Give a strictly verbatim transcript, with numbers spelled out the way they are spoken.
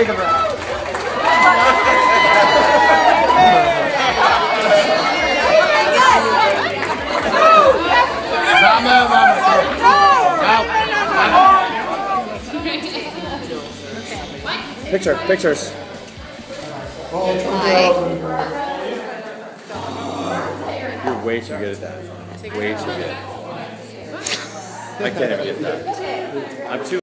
take a breath. Mama, mama. Picture, pictures. You're way too good at that. Way too good. I can't even get that. I'm too